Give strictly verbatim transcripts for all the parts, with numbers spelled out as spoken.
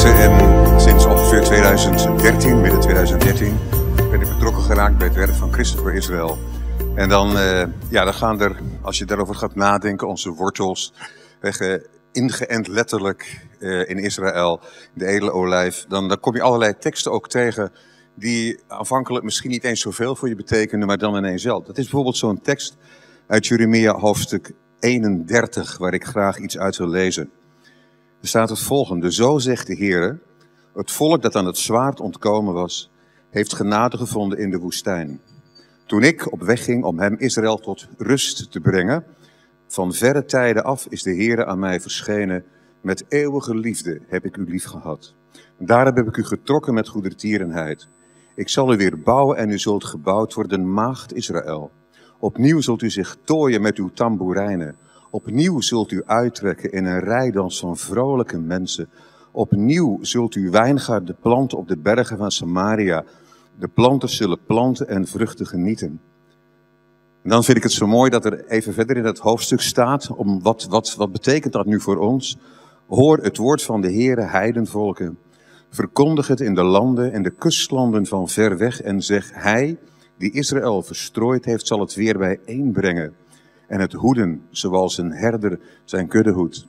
mensen en sinds ongeveer tweeduizend dertien, midden tweeduizend dertien, ben ik betrokken geraakt bij het werk van Christen Israël. En dan, uh, ja, dan gaan er, als je daarover gaat nadenken, onze wortels, uh, ingeënt letterlijk uh, in Israël, de edele olijf, dan, dan kom je allerlei teksten ook tegen die aanvankelijk misschien niet eens zoveel voor je betekenen, maar dan ineens wel. Dat is bijvoorbeeld zo'n tekst uit Jeremia hoofdstuk eenendertig, waar ik graag iets uit wil lezen. Er staat het volgende: zo zegt de Heere, het volk dat aan het zwaard ontkomen was, heeft genade gevonden in de woestijn. Toen ik op weg ging om hem Israël tot rust te brengen, van verre tijden af is de Heere aan mij verschenen. Met eeuwige liefde heb ik u lief gehad. Daarom heb ik u getrokken met goedertierenheid. Ik zal u weer bouwen en u zult gebouwd worden, maagd Israël. Opnieuw zult u zich tooien met uw tamboerijnen. Opnieuw zult u uittrekken in een rijdans van vrolijke mensen. Opnieuw zult u wijngaarden planten op de bergen van Samaria. De planters zullen planten en vruchten genieten. En dan vind ik het zo mooi dat er even verder in het hoofdstuk staat, om wat, wat, wat betekent dat nu voor ons? Hoor het woord van de Heere, heidenvolken. Verkondig het in de landen en de kustlanden van ver weg en zeg, hij die Israël verstrooid heeft, zal het weer bijeenbrengen. En het hoeden, zoals een herder zijn kudde hoedt.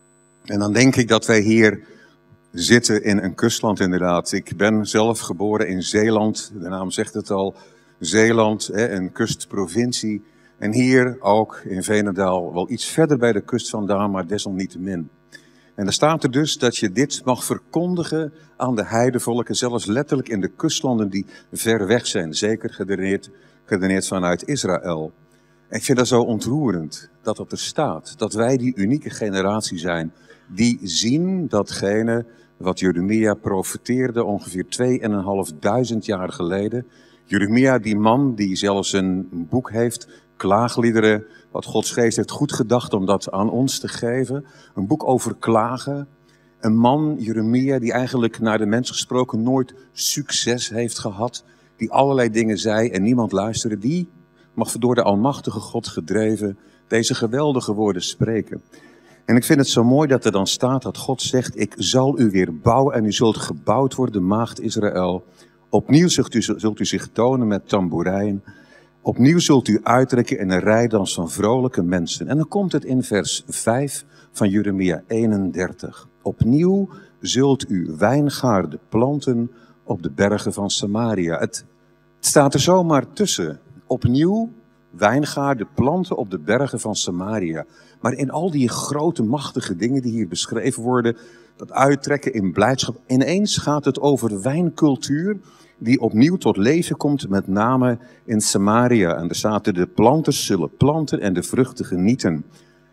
En dan denk ik dat wij hier zitten in een kustland inderdaad. Ik ben zelf geboren in Zeeland, de naam zegt het al, Zeeland, hè, een kustprovincie. En hier ook in Veenendaal, wel iets verder bij de kust vandaan, maar desalniettemin. En dan staat er dus dat je dit mag verkondigen aan de heidevolken, zelfs letterlijk in de kustlanden die ver weg zijn. Zeker gedeneerd, gedeneerd vanuit Israël. En ik vind dat zo ontroerend dat dat er staat. Dat wij die unieke generatie zijn die zien datgene wat Jeremia profeteerde ongeveer tweeënhalfduizend jaar geleden. Jeremia, die man die zelfs een boek heeft, klaagliederen, wat Gods geest heeft goed gedacht om dat aan ons te geven. Een boek over klagen. Een man, Jeremia, die eigenlijk naar de mens gesproken nooit succes heeft gehad. Die allerlei dingen zei en niemand luisterde. Die mag door de almachtige God gedreven deze geweldige woorden spreken. En ik vind het zo mooi dat er dan staat dat God zegt, ik zal u weer bouwen en u zult gebouwd worden, maagd Israël. Opnieuw zult u, zult u zich tonen met tamboerijn. Opnieuw zult u uittrekken in een rijdans van vrolijke mensen. En dan komt het in vers vijf van Jeremia eenendertig. Opnieuw zult u wijngaarden planten op de bergen van Samaria. Het, het staat er zomaar tussen. Opnieuw wijngaarden planten op de bergen van Samaria. Maar in al die grote machtige dingen die hier beschreven worden, dat uittrekken in blijdschap, ineens gaat het over wijncultuur die opnieuw tot leven komt, met name in Samaria. En er staat er, de planters zullen planten en de vruchten genieten.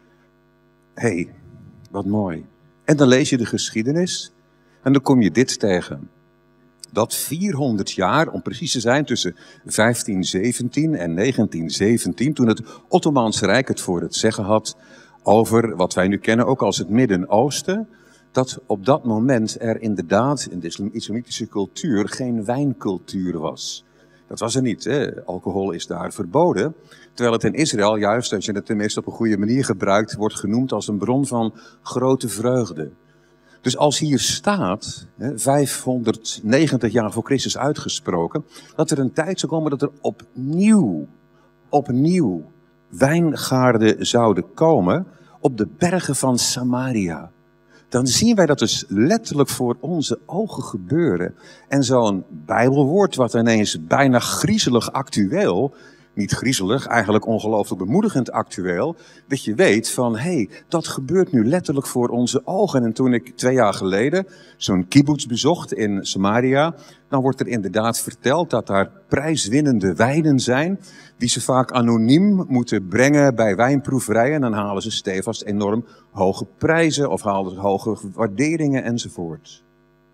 Hé, hey, wat mooi. En dan lees je de geschiedenis en dan kom je dit tegen. Dat vierhonderd jaar, om precies te zijn, tussen vijftien zeventien en negentien zeventien, toen het Ottomaanse Rijk het voor het zeggen had over wat wij nu kennen ook als het Midden-Oosten, dat op dat moment er inderdaad in de islamitische cultuur geen wijncultuur was. Dat was er niet. Hè? Alcohol is daar verboden. Terwijl het in Israël, juist als je het tenminste op een goede manier gebruikt, wordt genoemd als een bron van grote vreugde. Dus als hier staat, vijfhonderdnegentig jaar voor Christus uitgesproken, dat er een tijd zou komen dat er opnieuw, opnieuw wijngaarden zouden komen op de bergen van Samaria. Dan zien wij dat dus letterlijk voor onze ogen gebeuren. En zo'n Bijbelwoord wat ineens bijna griezelig actueel, niet griezelig, eigenlijk ongelooflijk bemoedigend actueel, dat je weet van, hé, hey, dat gebeurt nu letterlijk voor onze ogen. En toen ik twee jaar geleden zo'n kibbutz bezocht in Samaria, dan wordt er inderdaad verteld dat daar prijswinnende wijnen zijn, die ze vaak anoniem moeten brengen bij wijnproeverijen. En dan halen ze stevast enorm hoge prijzen of halen ze hoge waarderingen enzovoort.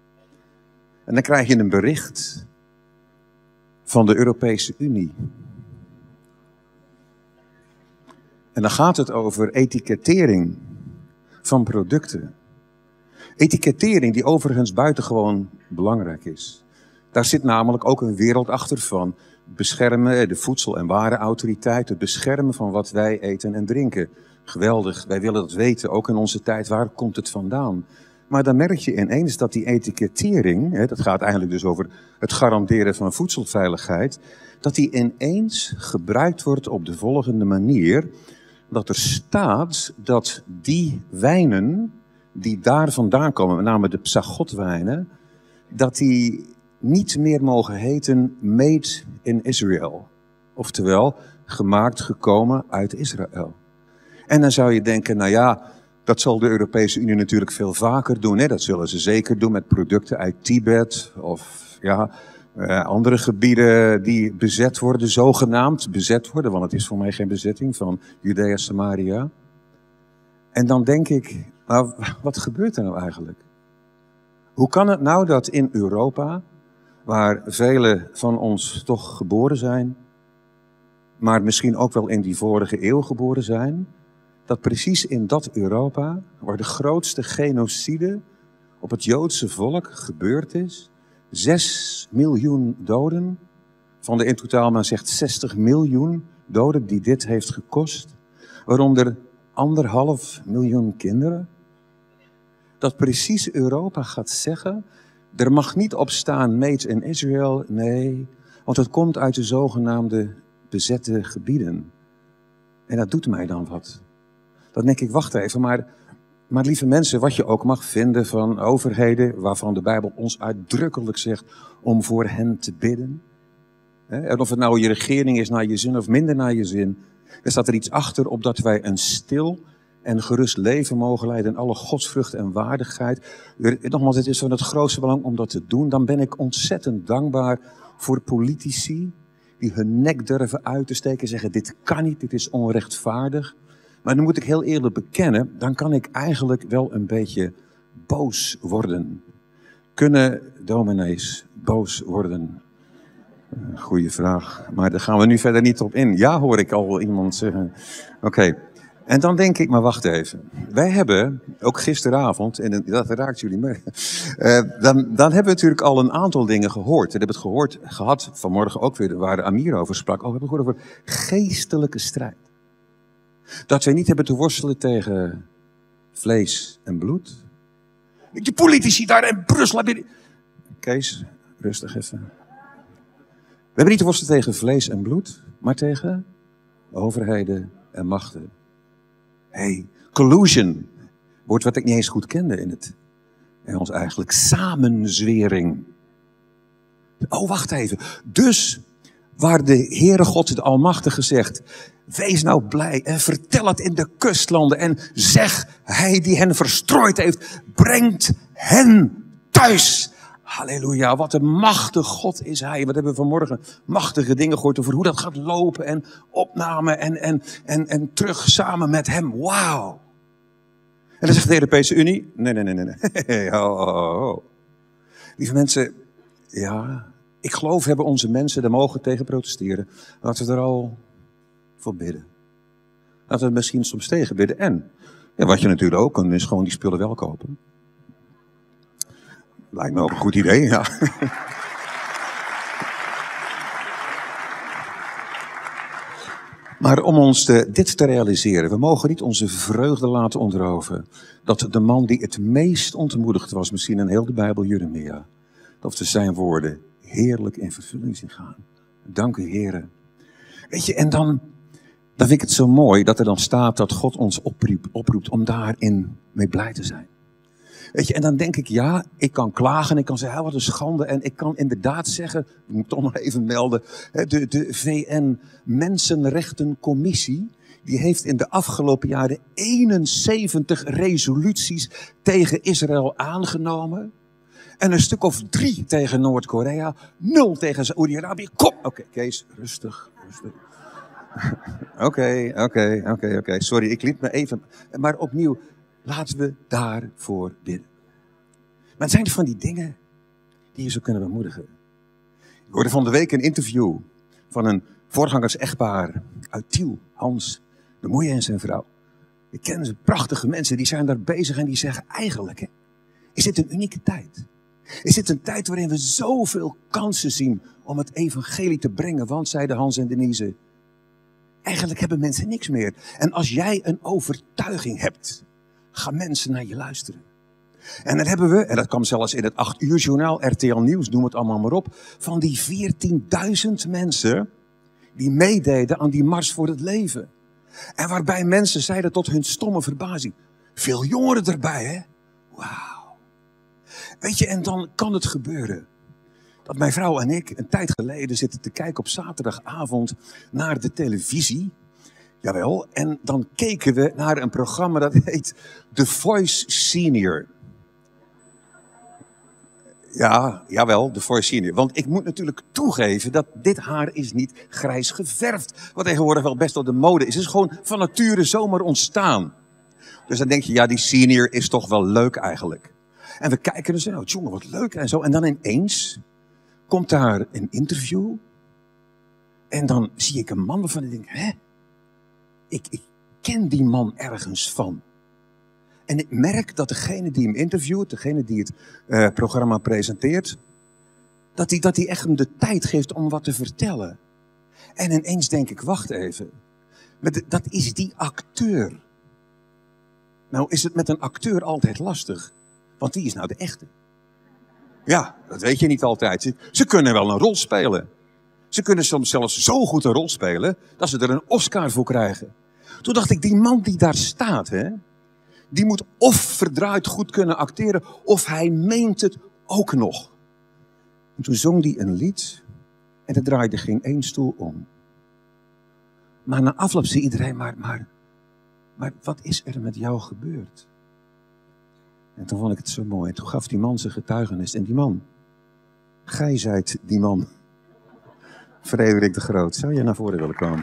En dan krijg je een bericht van de Europese Unie. En dan gaat het over etikettering van producten. Etikettering die overigens buitengewoon belangrijk is. Daar zit namelijk ook een wereld achter van beschermen, de Voedsel- en Warenautoriteit, het beschermen van wat wij eten en drinken. Geweldig, wij willen dat weten, ook in onze tijd, waar komt het vandaan? Maar dan merk je ineens dat die etikettering, hè, dat gaat eigenlijk dus over het garanderen van voedselveiligheid, dat die ineens gebruikt wordt op de volgende manier. Dat er staat dat die wijnen die daar vandaan komen, met name de Psagot-wijnen, dat die niet meer mogen heten Made in Israel. Oftewel, gemaakt, gekomen uit Israël. En dan zou je denken, nou ja, dat zal de Europese Unie natuurlijk veel vaker doen. Hè? Dat zullen ze zeker doen met producten uit Tibet of ja, uh, andere gebieden die bezet worden, zogenaamd bezet worden. Want het is voor mij geen bezetting van Judea Samaria. En dan denk ik, nou, wat gebeurt er nou eigenlijk? Hoe kan het nou dat in Europa, waar velen van ons toch geboren zijn, maar misschien ook wel in die vorige eeuw geboren zijn, dat precies in dat Europa, waar de grootste genocide op het Joodse volk gebeurd is, zes miljoen doden, van de in totaal maar zegt zestig miljoen doden die dit heeft gekost, waaronder anderhalf miljoen kinderen, dat precies Europa gaat zeggen, er mag niet op staan Made in Israel, nee, want het komt uit de zogenaamde bezette gebieden. En dat doet mij dan wat. Dan denk ik, wacht even, maar, maar lieve mensen, wat je ook mag vinden van overheden, waarvan de Bijbel ons uitdrukkelijk zegt om voor hen te bidden. En of het nou je regering is naar je zin of minder naar je zin, er staat er iets achter opdat wij een stil en gerust leven mogen leiden in alle godsvrucht en waardigheid. Nogmaals, het is van het grootste belang om dat te doen. Dan ben ik ontzettend dankbaar voor politici die hun nek durven uit te steken en zeggen, dit kan niet, dit is onrechtvaardig. Maar dan moet ik heel eerlijk bekennen, dan kan ik eigenlijk wel een beetje boos worden. Kunnen dominees boos worden? Goeie vraag, maar daar gaan we nu verder niet op in. Ja, hoor ik al iemand zeggen. Oké, okay. En dan denk ik, maar wacht even. Wij hebben, ook gisteravond, en dat raakt jullie mee, uh, dan, dan hebben we natuurlijk al een aantal dingen gehoord. We hebben het gehoord, gehad, vanmorgen ook weer, waar Amir over sprak. Oh, we hebben het gehoord over geestelijke strijd. Dat wij niet hebben te worstelen tegen vlees en bloed. Die politici daar in Brussel. Kees, rustig even. We hebben niet te worstelen tegen vlees en bloed, maar tegen overheden en machten. Hey, collusion. Woord wat ik niet eens goed kende in het Engels eigenlijk. Samenzwering. Oh, wacht even. Dus, waar de Heere God, de Almachtige, zegt, wees nou blij en vertel het in de kustlanden en zeg, hij die hen verstrooid heeft, brengt hen thuis. Halleluja, wat een machtig God is hij. Wat hebben we vanmorgen machtige dingen gehoord over hoe dat gaat lopen en opname en, en, en, en terug samen met hem. Wauw. En dan zegt de Europese Unie, nee, nee, nee, nee, nee. Oh, oh, oh. Lieve mensen, ja, ik geloof hebben onze mensen er mogen tegen protesteren. Laten we er al voor bidden. Laten we er misschien soms tegen bidden. En ja, wat je natuurlijk ook kan, is gewoon die spullen wel kopen. Lijkt me ook een goed idee, ja. Maar om ons te, dit te realiseren, we mogen niet onze vreugde laten ontroven. Dat de man die het meest ontmoedigd was, misschien in heel de Bijbel, Jeremia, dat we zijn woorden heerlijk in vervulling zien gaan. Dank u, Heere. Weet je, en dan, dan vind ik het zo mooi dat er dan staat dat God ons oproept, oproept om daarin mee blij te zijn. Weet je, en dan denk ik, ja, ik kan klagen, ik kan zeggen, wat een schande. En ik kan inderdaad zeggen, ik moet toch nog even melden, de, de V N Mensenrechtencommissie, die heeft in de afgelopen jaren eenenzeventig resoluties tegen Israël aangenomen. En een stuk of drie tegen Noord-Korea, nul tegen Saoedi-Arabië. Kom, oké, okay, Kees, rustig, rustig. Oké, oké, oké, oké. Sorry, ik liet me even, maar opnieuw. Laten we daarvoor bidden. Maar het zijn er van die dingen die je zo kunnen bemoedigen. Ik hoorde van de week een interview van een voorgangers-echtpaar uit Tiel, Hans de Moeie en zijn vrouw. Ik ken ze, prachtige mensen, die zijn daar bezig en die zeggen eigenlijk, hè, is dit een unieke tijd? Is dit een tijd waarin we zoveel kansen zien om het evangelie te brengen? Want, zeiden Hans en Denise, eigenlijk hebben mensen niks meer. En als jij een overtuiging hebt, gaan mensen naar je luisteren. En dan hebben we, en dat kwam zelfs in het acht uur journaal, R T L Nieuws, noem het allemaal maar op, van die veertienduizend mensen die meededen aan die Mars voor het Leven. En waarbij mensen zeiden tot hun stomme verbazing, veel jongeren erbij, hè? Wauw. Weet je, en dan kan het gebeuren dat mijn vrouw en ik een tijd geleden zitten te kijken op zaterdagavond naar de televisie. Jawel, en dan keken we naar een programma dat heet The Voice Senior. Ja, jawel, The Voice Senior. Want ik moet natuurlijk toegeven dat dit haar is niet grijs geverfd. Wat tegenwoordig wel best wel de mode is. Het is gewoon van nature zomaar ontstaan. Dus dan denk je, ja, die senior is toch wel leuk eigenlijk. En we kijken dus, nou, jongen, wat leuk en zo. En dan ineens komt daar een interview. En dan zie ik een man waarvan ik denk, hè? Ik, ik ken die man ergens van. En ik merk dat degene die hem interviewt, degene die het uh, programma presenteert, dat hij dat die echt hem de tijd geeft om wat te vertellen. En ineens denk ik, wacht even. Met, dat is die acteur. Nou is het met een acteur altijd lastig. Want die is nou de echte. Ja, dat weet je niet altijd. Ze, ze kunnen wel een rol spelen. Ze kunnen soms zelfs zo goed een rol spelen, dat ze er een Oscar voor krijgen. Toen dacht ik, die man die daar staat, hè, die moet of verdraaid goed kunnen acteren, of hij meent het ook nog. En toen zong hij een lied, en er draaide geen één stoel om. Maar na afloop zei iedereen, maar, maar, maar wat is er met jou gebeurd? En toen vond ik het zo mooi. En toen gaf die man zijn getuigenis. En die man, gij zijt die man. Frederik de Groot, zou je naar voren willen komen?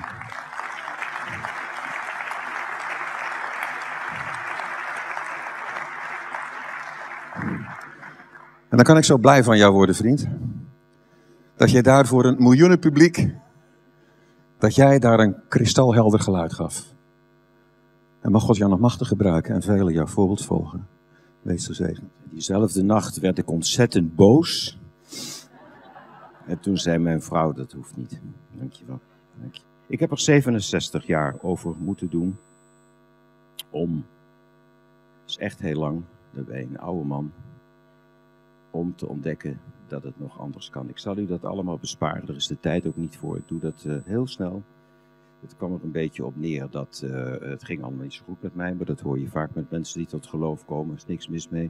En dan kan ik zo blij van jou worden, vriend. Dat jij daar voor een miljoenen publiek, dat jij daar een kristalhelder geluid gaf. En mag God jou nog machtig gebruiken en velen jouw voorbeeld volgen. Wees gezegend. Diezelfde nacht werd ik ontzettend boos. En toen zei mijn vrouw, dat hoeft niet. Dankjewel. Dank je. Ik heb er zevenenzestig jaar over moeten doen om, dat is echt heel lang, dat ben je een oude man, om te ontdekken dat het nog anders kan. Ik zal u dat allemaal besparen, er is de tijd ook niet voor. Ik doe dat uh, heel snel. Het kwam er een beetje op neer dat uh, het ging allemaal niet zo goed met mij, maar dat hoor je vaak met mensen die tot geloof komen, er is niks mis mee.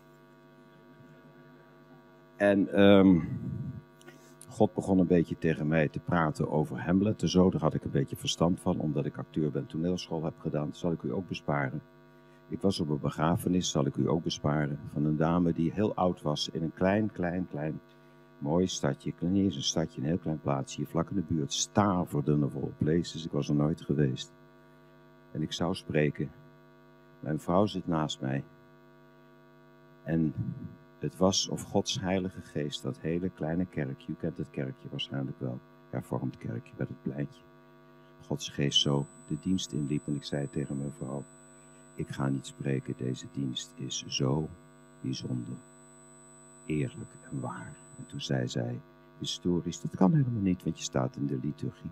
En um, God begon een beetje tegen mij te praten over Hamlet en zo. Daar had ik een beetje verstand van, omdat ik acteur ben, toneelschool heb gedaan. Dat zal ik u ook besparen. Ik was op een begrafenis, zal ik u ook besparen, van een dame die heel oud was in een klein, klein, klein, mooi stadje. Ik weet niet eens een stadje, een heel klein plaatsje, hier vlak in de buurt. Staverden of all places. Ik was er nooit geweest. En ik zou spreken. Mijn vrouw zit naast mij. En het was of Gods heilige geest, dat hele kleine kerkje, u kent het kerkje waarschijnlijk wel, hervormd kerkje bij het pleintje. Gods geest zo de dienst inliep en ik zei tegen mijn vrouw, ik ga niet spreken, deze dienst is zo bijzonder, eerlijk en waar. En toen zei zij, historisch, dat kan helemaal niet, want je staat in de liturgie.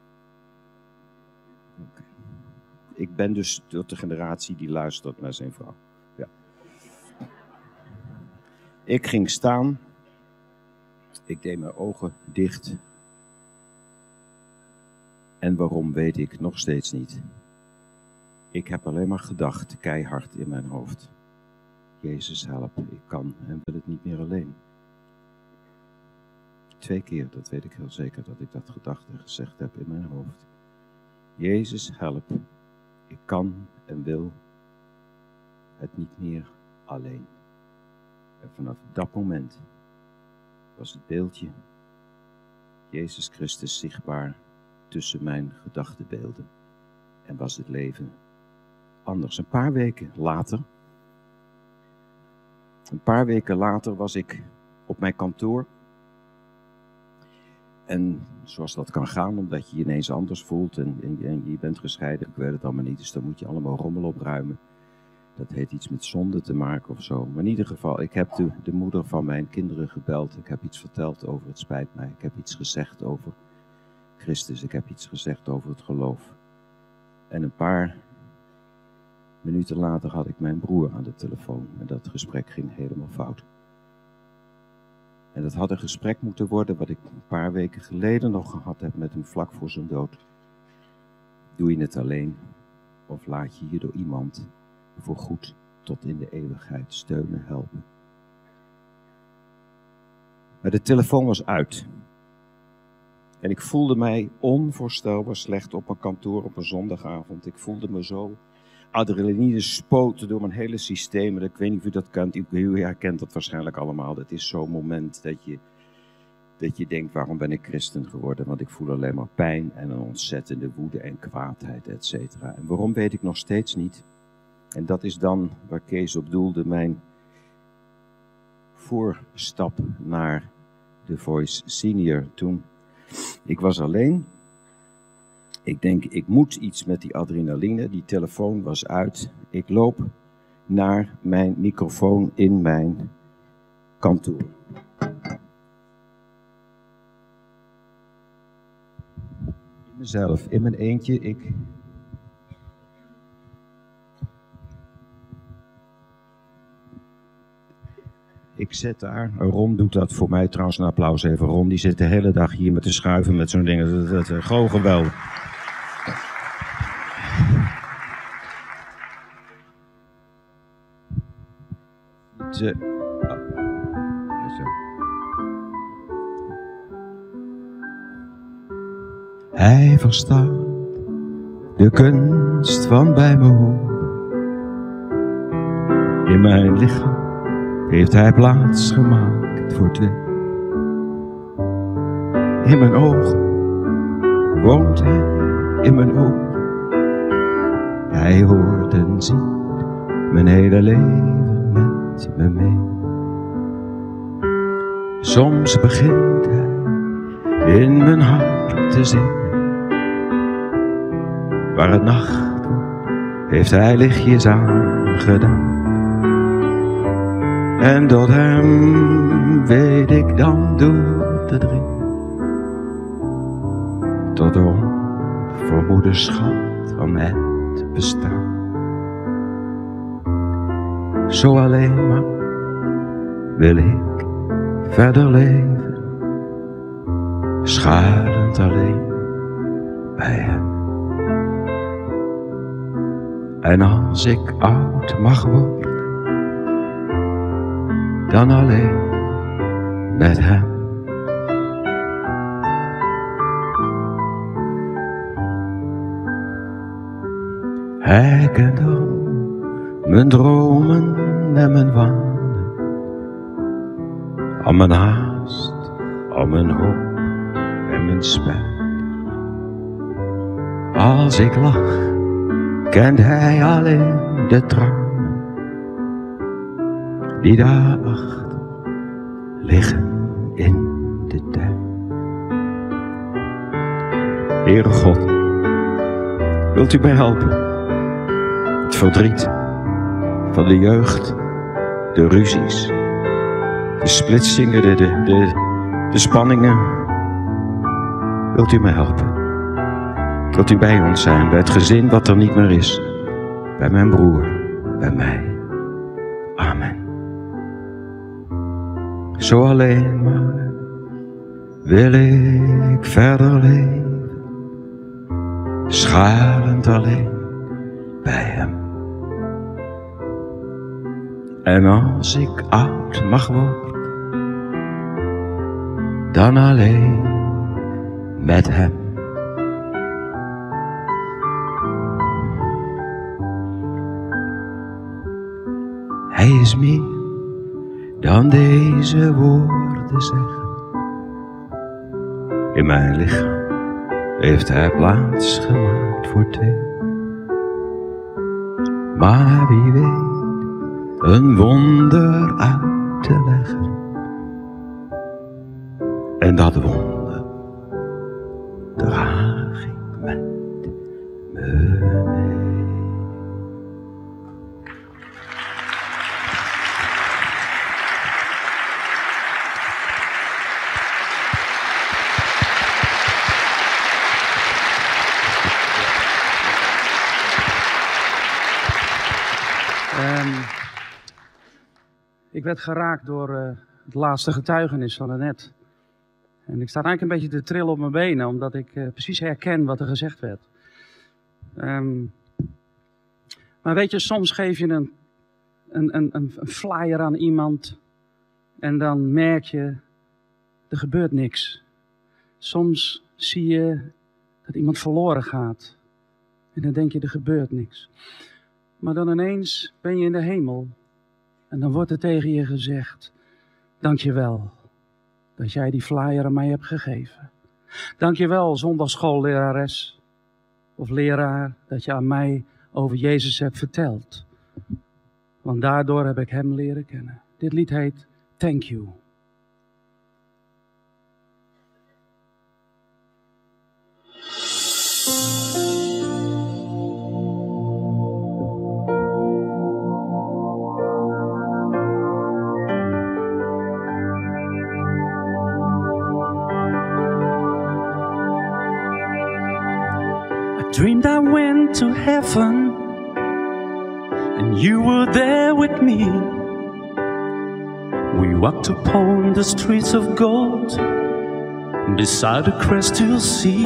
Okay. Ik ben dus tot de generatie die luistert naar zijn vrouw. Ja. Ik ging staan, ik deed mijn ogen dicht. En waarom weet ik nog steeds niet. Ik heb alleen maar gedacht, keihard in mijn hoofd. Jezus help, ik kan en wil het niet meer alleen. Twee keer, dat weet ik heel zeker, dat ik dat gedacht en gezegd heb in mijn hoofd. Jezus help, ik kan en wil het niet meer alleen. En vanaf dat moment was het beeldje Jezus Christus zichtbaar tussen mijn gedachtenbeelden. En was het leven anders. Een paar weken later, een paar weken later was ik op mijn kantoor. En zoals dat kan gaan, omdat je je ineens anders voelt en, en, en je bent gescheiden, ik weet het allemaal niet, dus dan moet je allemaal rommel opruimen. Dat heeft iets met zonde te maken of zo. Maar in ieder geval, ik heb de, de moeder van mijn kinderen gebeld. Ik heb iets verteld over het spijt mij. Ik heb iets gezegd over Christus. Ik heb iets gezegd over het geloof. En een paar Minuten later had ik mijn broer aan de telefoon en dat gesprek ging helemaal fout. En dat had een gesprek moeten worden wat ik een paar weken geleden nog gehad heb met hem vlak voor zijn dood. Doe je het alleen of laat je je door iemand voor goed tot in de eeuwigheid steunen, helpen? Maar de telefoon was uit. En ik voelde mij onvoorstelbaar slecht op mijn kantoor op een zondagavond. Ik voelde me zo adrenaline spoten door mijn hele systeem. Ik weet niet of u dat kent, u herkent dat waarschijnlijk allemaal. Het is zo'n moment dat je, dat je denkt, waarom ben ik christen geworden? Want ik voel alleen maar pijn en een ontzettende woede en kwaadheid, et cetera. En waarom weet ik nog steeds niet. En dat is dan waar Kees op doelde, mijn voorstap naar The Voice Senior. Toen, ik was alleen. Ik denk, ik moet iets met die adrenaline. Die telefoon was uit. Ik loop naar mijn microfoon in mijn kantoor. In mezelf, in mijn eentje, ik... Ik zet daar, Ron doet dat voor mij trouwens, een applaus even. Ron, die zit de hele dag hier met te schuiven met zo'n ding. Dat, dat, dat, gewoon geweldig. Het, uh, oh. Zo. Hij verstaat de kunst van bij me horen. In mijn lichaam heeft hij plaats gemaakt voor twee. In mijn ogen woont hij, in mijn ogen. Hij hoort en ziet mijn hele leven met me mee. Soms begint hij in mijn hart te zingen. Waar het nacht wordt, heeft hij lichtjes aangedaan. En tot hem weet ik dan door te dringen, tot de onvermoede schat van het bestaan. Zo alleen maar wil ik verder leven, schuilend alleen bij hem. En als ik oud mag worden, dan alleen met hem. Hij kent al mijn dromen en mijn wanen, al mijn haast, al mijn hoop en mijn spijt. Als ik lach, kent hij alleen de tranen die daarachter liggen in de tijd. Heere God, wilt u mij helpen? Het verdriet van de jeugd, de ruzies, de splitsingen, de, de, de, de spanningen. Wilt u mij helpen? Wilt u bij ons zijn, bij het gezin wat er niet meer is, bij mijn broer, bij mij. Amen. Zo alleen maar wil ik verder leven, schuilend alleen bij hem. En als ik oud mag worden, dan alleen met hem. Hij is meer dan deze woorden zeggen. In mijn lichaam heeft hij plaats gemaakt voor twee. Maar wie weet een wonder uit te leggen. En dat wonder draag ik met me mee. Ik werd geraakt door uh, het laatste getuigenis van daarnet. En ik sta eigenlijk een beetje te trillen op mijn benen, omdat ik uh, precies herken wat er gezegd werd. Um, maar weet je, soms geef je een, een, een, een flyer aan iemand en dan merk je, er gebeurt niks. Soms zie je dat iemand verloren gaat en dan denk je, er gebeurt niks. Maar dan ineens ben je in de hemel en dan wordt er tegen je gezegd, dank je wel dat jij die flyer aan mij hebt gegeven. Dank je wel, zondagschoollerares of leraar, dat je aan mij over Jezus hebt verteld. Want daardoor heb ik hem leren kennen. Dit lied heet Thank You. Dreamed I went to heaven and you were there with me. We walked upon the streets of gold beside the crystal sea.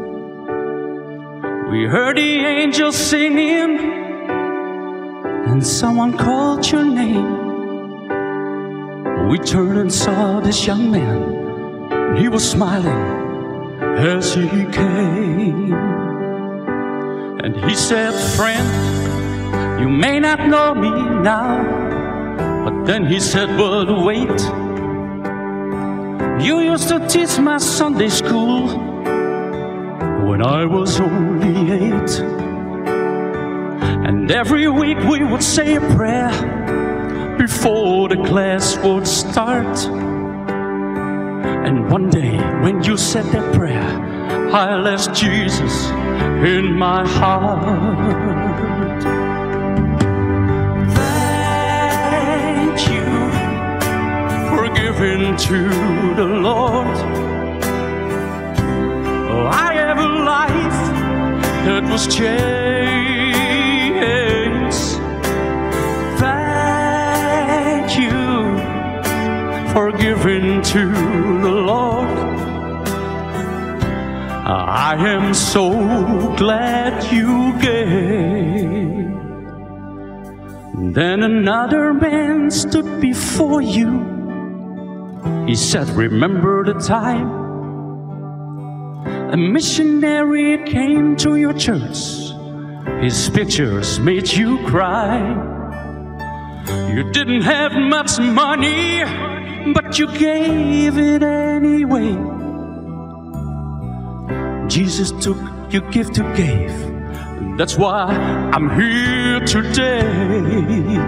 We heard the angels singing and someone called your name. We turned and saw this young man and he was smiling as he came. And he said, friend, you may not know me now. But then he said, but wait. You used to teach my Sunday school when I was only eight. And every week we would say a prayer before the class would start. And one day when you said that prayer, I left Jesus in my heart. Thank you for giving to the Lord. Oh, I have a life that was changed. Thank you for giving to the Lord. I am so glad you gave. Then another man stood before you. He said, remember the time a missionary came to your church. His pictures made you cry. You didn't have much money, but you gave it anyway. Jesus took your gift to give. That's why I'm here today.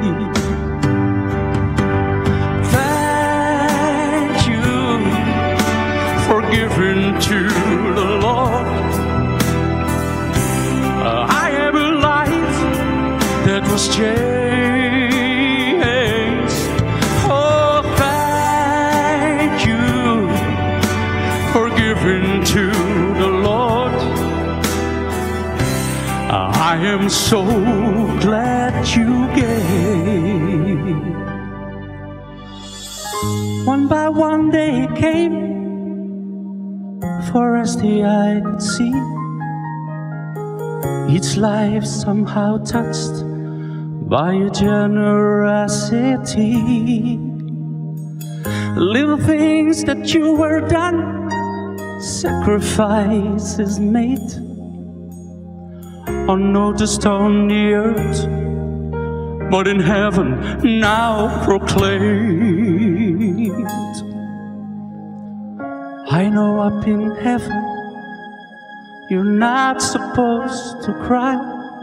Thank you for giving to the Lord. Uh, I have a life that was changed. Oh, thank you for giving to the Lord. I am so glad you gave. One by one they came, for as the eye could see, each life somehow touched by your generosity. Little things that you were done, sacrifices made, unnoticed on the earth, but in heaven now proclaimed. I know up in heaven you're not supposed to cry,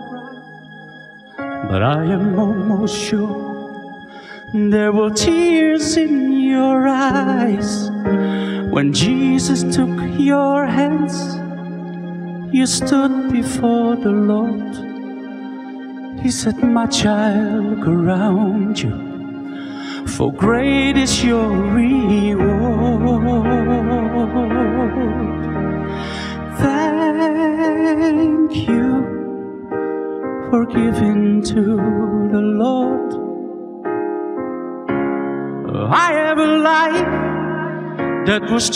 but I am almost sure there were tears in your eyes when Jesus took your hands. You stood before the Lord. He said, my child, look around you, for great is your reward. Thank you for giving to the Lord. I have a life that was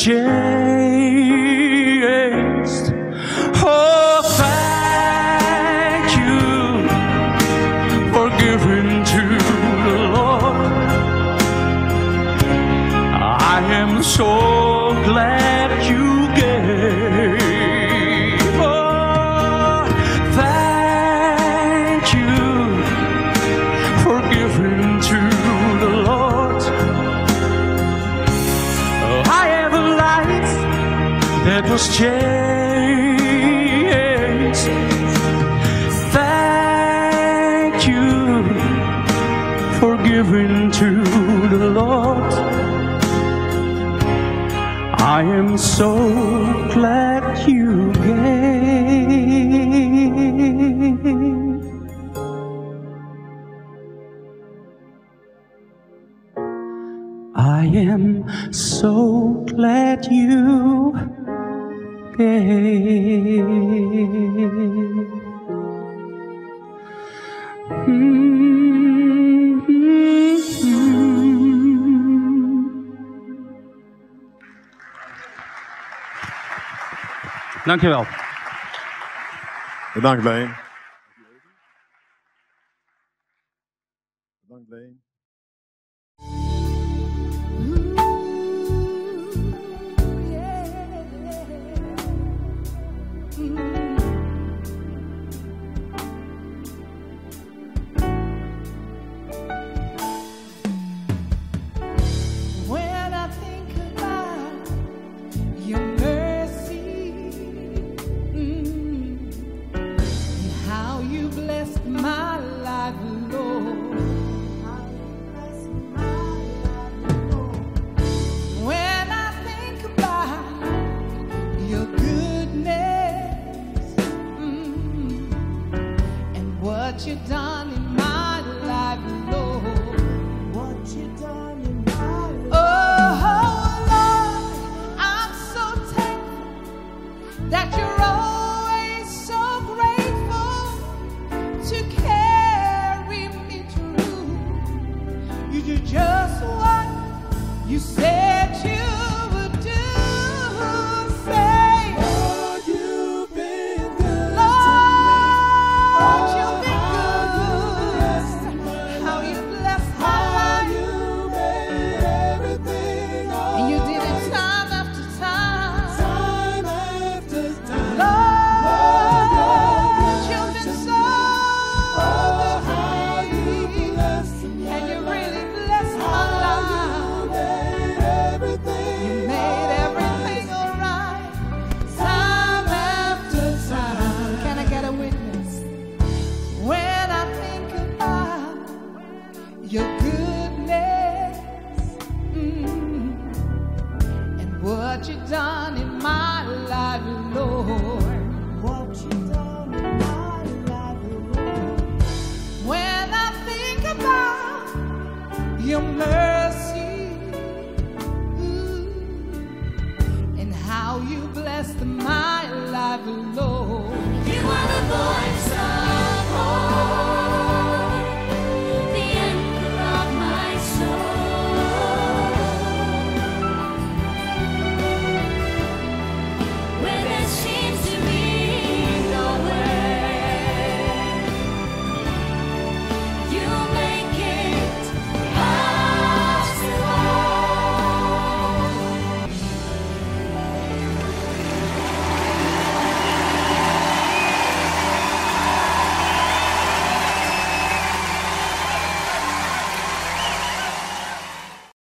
changed. Oh, thank you for giving to the Lord. I am so glad you gave. Oh, thank you for giving to the Lord. I have a life that was changed. Thank you for giving to the Lord. I am so glad you gave. I am so glad you gave. Dankjewel. Bedankt, Leen. Bedankt, Leen. When I think about your mercy, mm, and how you blessed my life, Lord. When I think about your goodness, mm, and what you've done in my life, Lord. What you've done in my life. Oh, Lord, I'm so thankful that you're always so grateful to carry me through. You do just what you said you would do. Say, Lord, you've been good. Lord, you've been good. How you blessed my life. And you did it time after time. Time after time. Lord, you've been so good to me. And you really blessed my life. You made everything alright. Time after time. Can I get a witness? When I think about your goodness, mm, and what you've done in my life, Lord. What you've done in my life, Lord. When I think about your mercy, ooh, and how you blessed my life, Lord.